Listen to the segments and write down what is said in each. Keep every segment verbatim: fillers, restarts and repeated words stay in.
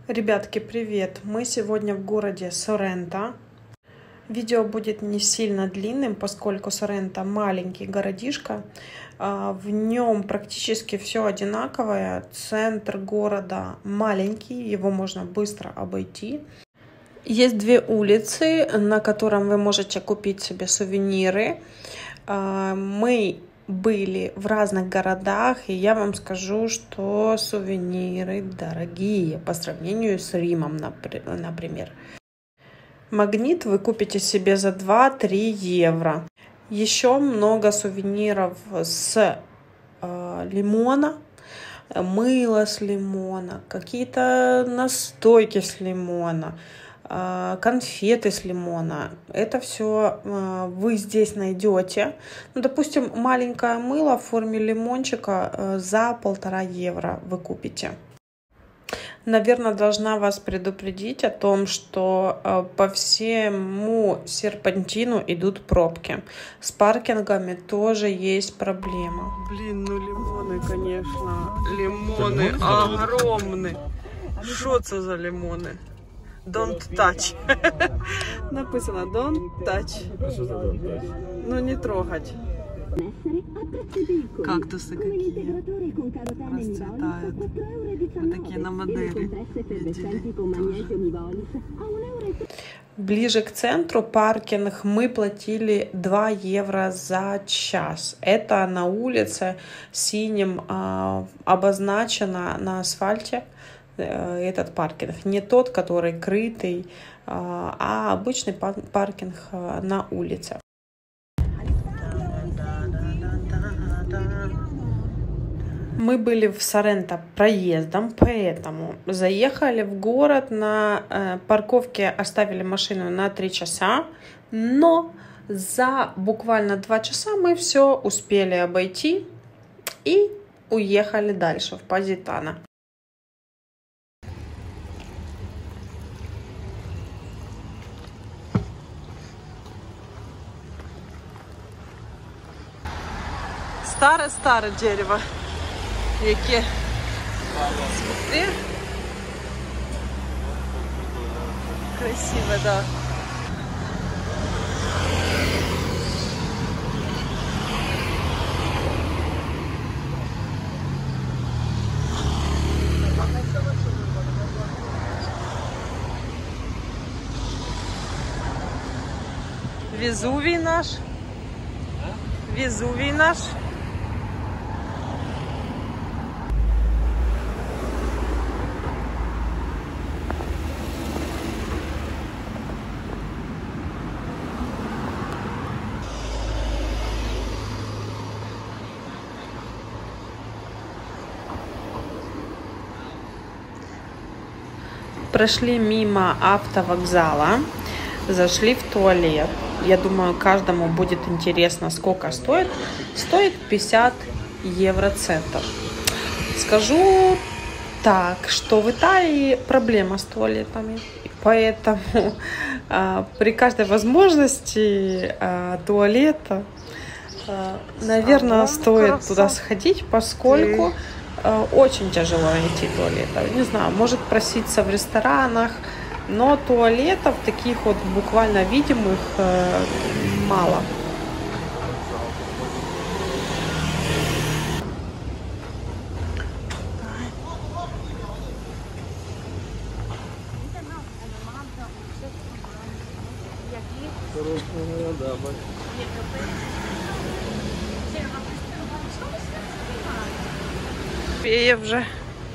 Ребятки, привет! Мы сегодня в городе Соренто. Видео будет не сильно длинным, поскольку Соренто маленький городишко. В нем практически все одинаковое. Центр города маленький, его можно быстро обойти. Есть две улицы, на которых вы можете купить себе сувениры. Мы были в разных городах, и я вам скажу, что сувениры дорогие по сравнению с Римом, например. Магнит вы купите себе за два-три евро. Еще много сувениров с э, лимона, мыло с лимона, какие-то настойки с лимона, э, конфеты с лимона. Это все э, вы здесь найдете. Ну, допустим, маленькое мыло в форме лимончика э, за полтора евро вы купите. Наверное, должна вас предупредить о том, что э, по всему серпантину идут пробки. С паркингами тоже есть проблема. Блин, ну лимоны, конечно. Лимоны огромные. Что это за лимоны? Don't touch. Написано don't touch. Ну не трогать. Кактусы какие расцветают. Вот такие на модели видели тоже. Ближе к центру паркинг мы платили два евро за час. Это на улице синим а, обозначено на асфальте а, этот паркинг. Не тот, который крытый, а, а обычный паркинг а, на улице. Мы были в Соренто проездом, поэтому заехали в город на э, парковке, оставили машину на три часа, но за буквально два часа мы все успели обойти и уехали дальше в Позитано. Старое-старое дерево. Яке. Смотри. Красиво, да. Везувий наш. Везувий наш. Прошли мимо автовокзала, зашли в туалет. Я думаю, каждому будет интересно, сколько стоит. Стоит пятьдесят евроцентов. Скажу так, что в Италии проблема с туалетами. Поэтому а, при каждой возможности а, туалета, а, наверное, а, стоит красота. Туда сходить, поскольку очень тяжело найти туалетов. Не знаю, может проситься в ресторанах, но туалетов таких вот буквально видимых э, мало. Уже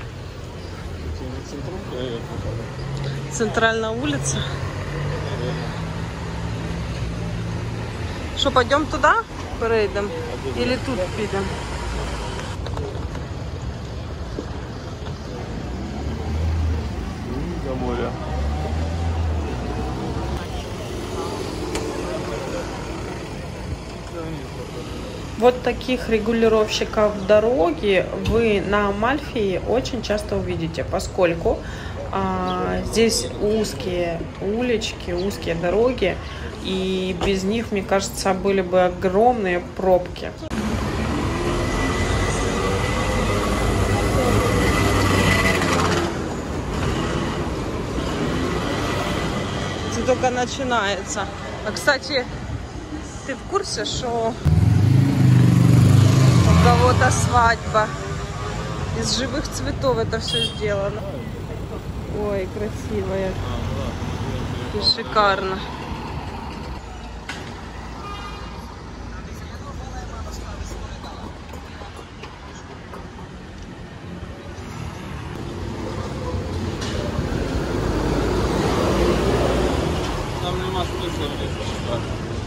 центральная улица. Что, пойдем туда? Перейдем? Или тут пойдем? До моря. Вот таких регулировщиков дороги вы на Амальфи очень часто увидите, поскольку а, здесь узкие улички, узкие дороги, и без них, мне кажется, были бы огромные пробки. только начинается. А, кстати, ты в курсе, что у кого-то свадьба? Из живых цветов это все сделано. Ой, красивая. И шикарно. Там нема смысла влезть.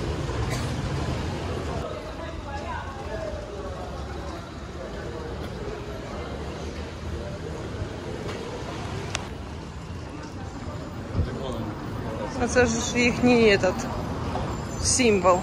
Це ж їхній этот символ.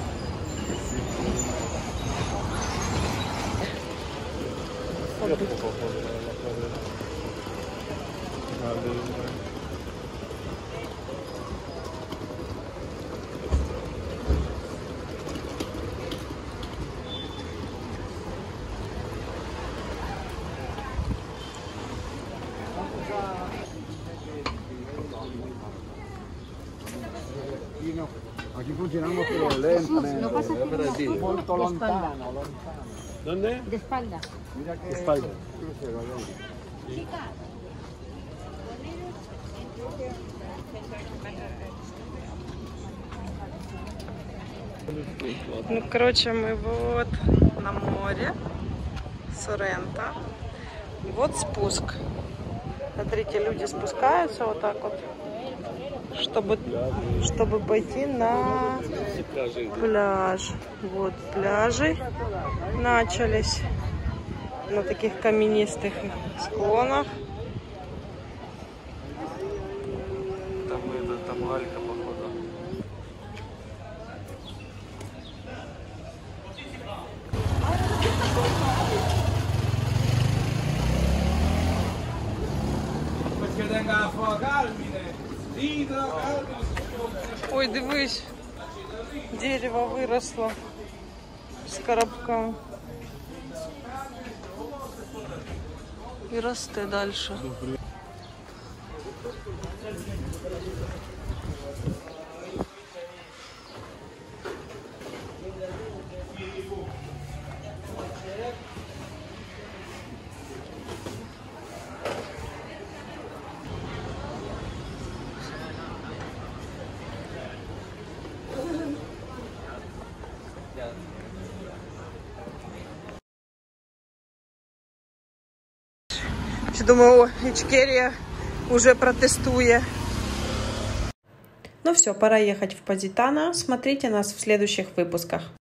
Aquí funcionamos pero lentamente, molto lontano, lontano. ¿Dónde? De espalda. Mira que De espalda. crucero, ahí. Ну, короче, мы вот на море Соренто. Вот спуск. Смотрите, люди спускаются вот так вот, чтобы, чтобы пойти на пляж. Вот пляжи начались на таких каменистых склонах. Там это, там галька, походу. Ой, дивись, дерево выросло с коробка и росте дальше. Думаю, Ичкерия уже протестует. Ну все, пора ехать в Позитано. Смотрите нас в следующих выпусках.